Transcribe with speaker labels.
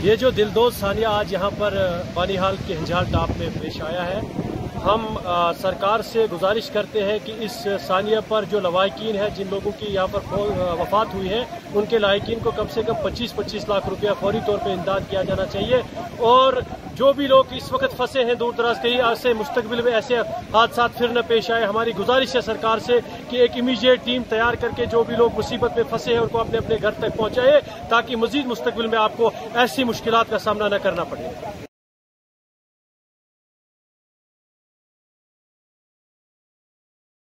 Speaker 1: ये जो दिलदोज सानिया आज यहाँ पर बानिहाल के हिंजाल टॉप में पेश आया है, हम सरकार से गुजारिश करते हैं कि इस सानिया पर जो लवाहिकीन है, जिन लोगों की यहाँ पर वफात हुई है, उनके लायकीन को कम से कम 25-25 लाख रुपया फौरी तौर पे इमदाद किया जाना चाहिए। और जो भी लोग इस वक्त फंसे हैं दूर दराज, कहीं ऐसे मुस्तकबिल में ऐसे हादसा फिर न पेश आए। हमारी गुजारिश है सरकार से कि एक इमीडिएट टीम तैयार करके जो भी लोग मुसीबत में फंसे हैं उनको अपने अपने घर तक पहुंचाए, ताकि मजीद मुस्तकबिल में आपको ऐसी मुश्किलात का सामना न करना पड़े।